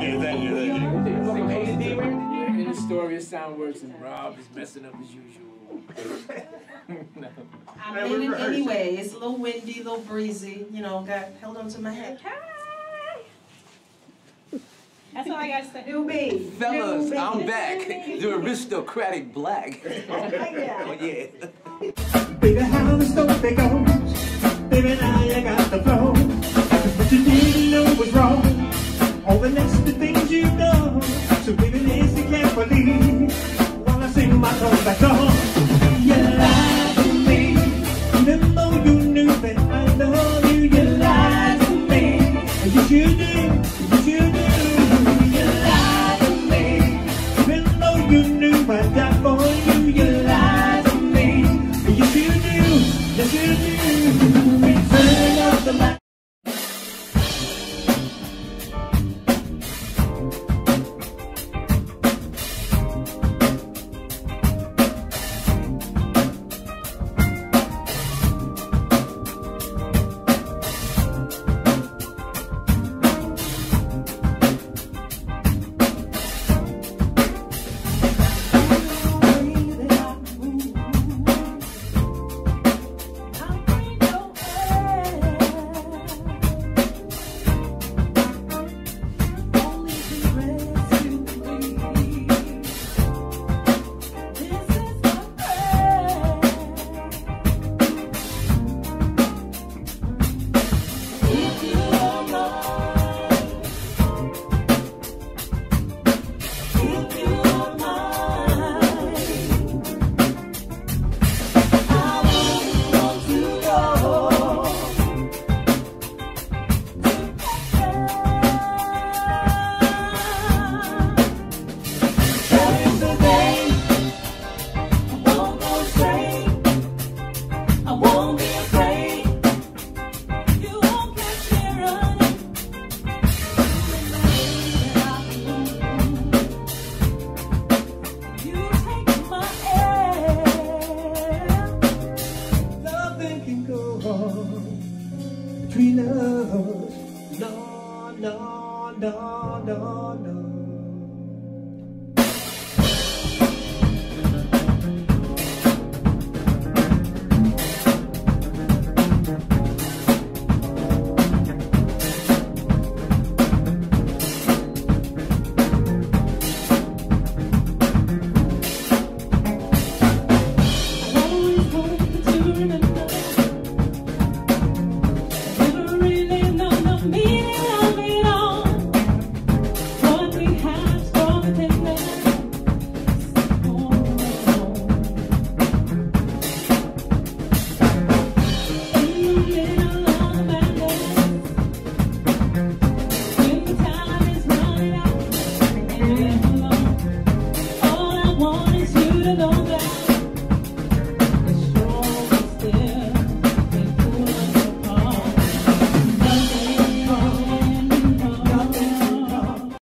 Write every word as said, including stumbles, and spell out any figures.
you, thank you, thank you. In the story of Soundworks and Rob is messing up as usual. I'm leaving anyway. It's a little windy, a little breezy. You know, got held onto my head. Hi. That's all I gotta say. Newbie. Fellas, Newbie. I'm back. The aristocratic black. Oh, yeah. Oh, yeah. Baby, how the story goes. Baby, now you got the flow. What you didn't know was wrong. All the nasty things you've done. So baby, listen carefully while I sing my comeback song. You lied to me, even though you knew that I love you. You lied to me, and you should do, you should do. You lied to me, even though you knew I died for you. You lied to me, and you should do, you should do. Turn off the light. Between us, no, no, no, no, no.